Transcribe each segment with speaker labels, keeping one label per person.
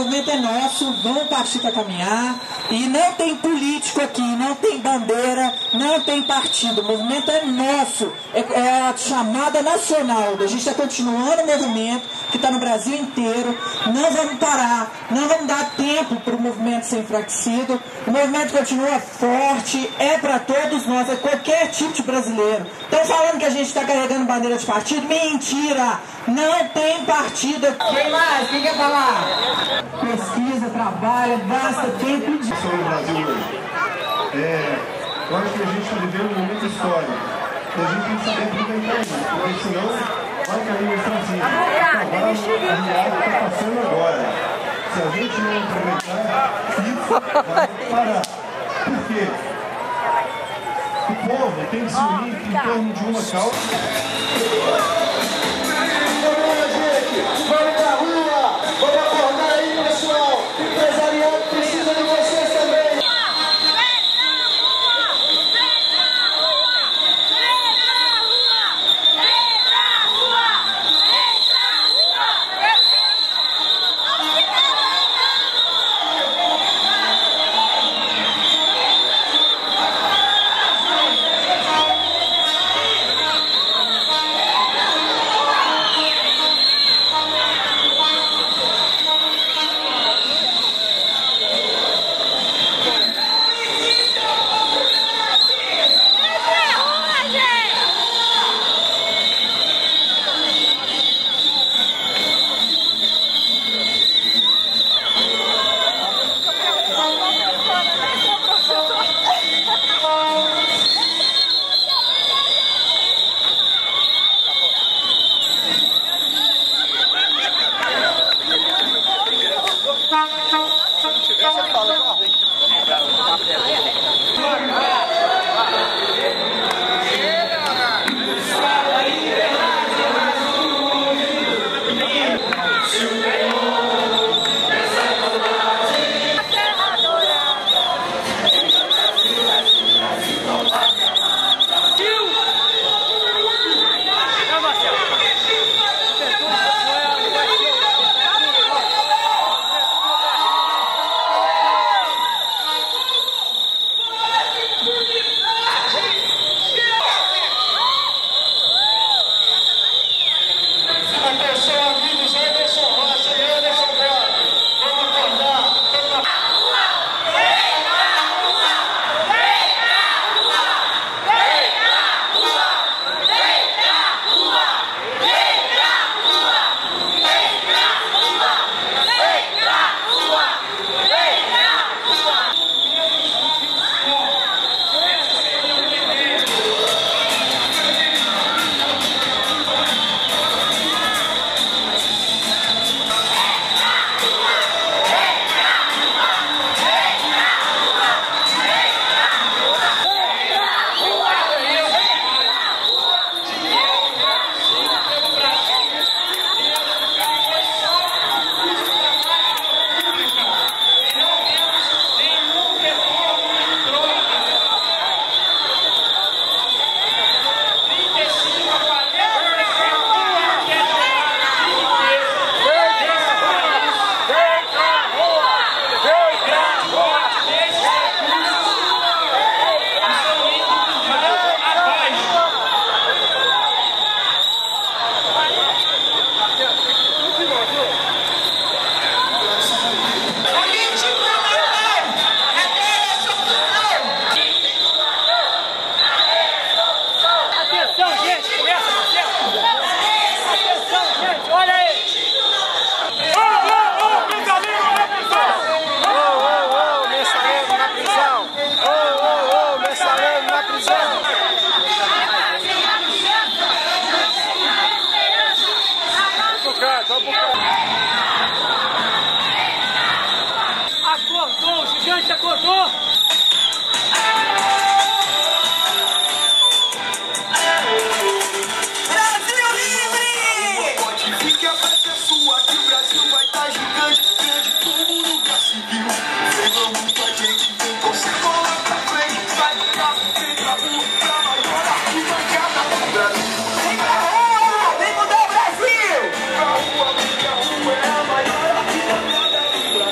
Speaker 1: movimento é nosso, vamos partir para caminhar. E não tem político aqui, não tem bandeira, não tem partido. O movimento é nosso, é a chamada nacional. A gente está continuando o movimento que está no Brasil inteiro. Não vamos parar, não vamos dar tempo para o movimento ser enfraquecido. O movimento continua forte, é para todos nós, é qualquer tipo de brasileiro. Estão falando que a gente está carregando bandeira de partido? Mentira! Não tem partido aqui. Quem mais? Quem quer falar? Pesquisa, trabalho, gasta tempo de...
Speaker 2: No Brasil hoje. Eu acho que a gente está vivendo um momento histórico. E a gente tem que saber aproveitar isso, porque senão vai cair no ostracismo. Agora a realidade está passando agora. Se a gente não aproveitar, isso vai parar. Por quê? O povo tem que se unir em torno de uma causa.
Speaker 3: Vamos pra rua! Vamos acordar aí, pessoal! O empresariado precisa de vocês também!
Speaker 4: Acordou, o gigante acordou!
Speaker 3: Brasil livre! Pode vir que a festa é sua, que o Brasil vai estar gigante, grande como nunca se viu. Vem muita gente, vem você cola pra frente, sai do carro, vem pra rua, pra maior arquibancada do Brasil. Vem pra rua, vem mudar o Brasil! Pra rua, porque a rua é a maior arquibancada do Brasil.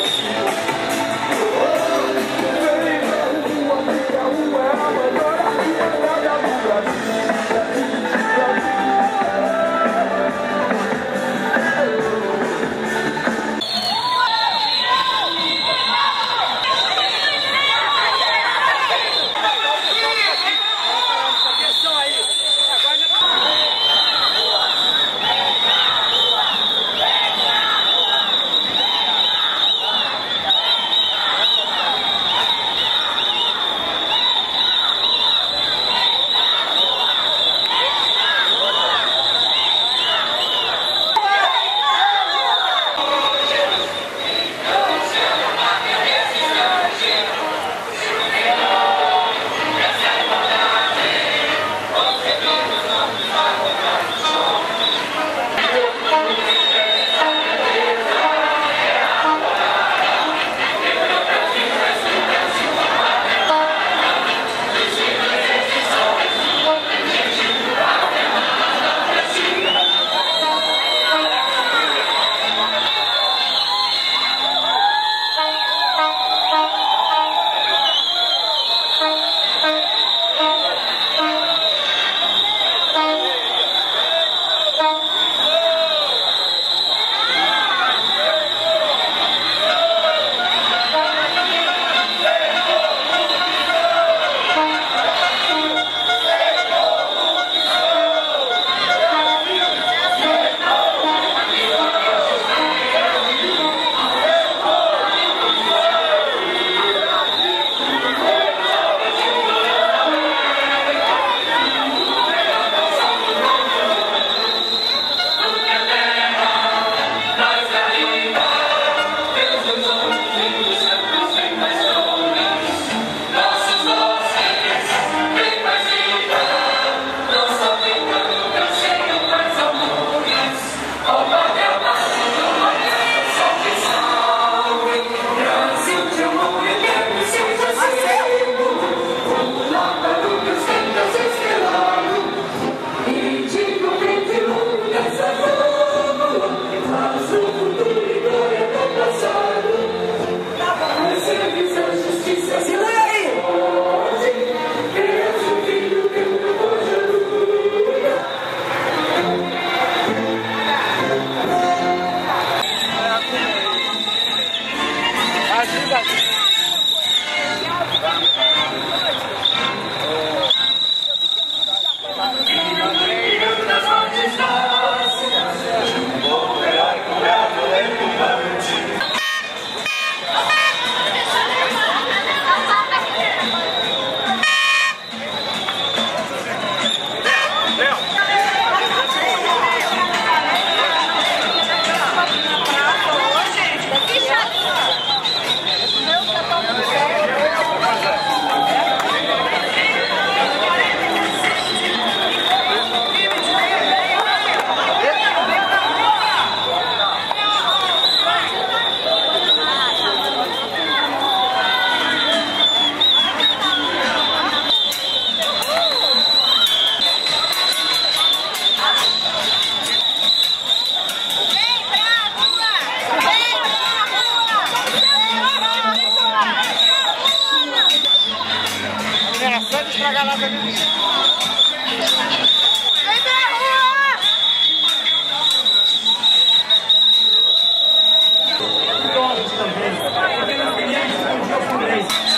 Speaker 4: idosos também, porque nós queremos expandir a pobreza.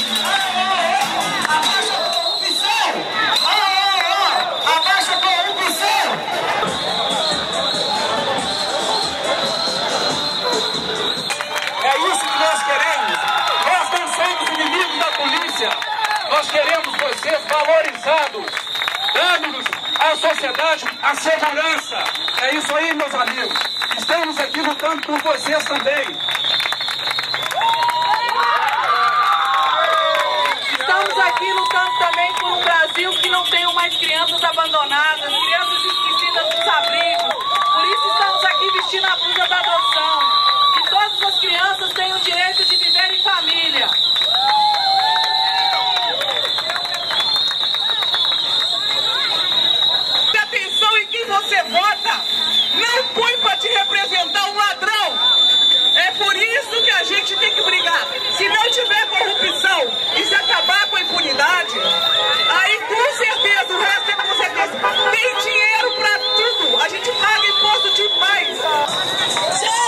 Speaker 3: Abaixa a corrupção! Abaixa a corrupção!
Speaker 4: É isso que nós queremos. Nós não somos inimigos da polícia. Nós queremos vocês valorizados, dando-nos à sociedade a segurança. É isso aí, meus amigos. Estamos aqui lutando por vocês também.
Speaker 5: Estamos aqui lutando também por um Brasil que não tenha mais crianças abandonadas, crianças esquecidas dos abrigos. Por isso estamos aqui vestindo a blusa da adoção. Que todas as crianças tenham o direito de viver em família.
Speaker 3: Preste atenção em quem você vota. Não põe para te representar um ladrão. É por isso que a gente tem que brigar. Se não tiver corrupção e se acabar com a impunidade, aí com certeza, o resto é com certeza. Tem dinheiro para tudo. A gente paga imposto demais.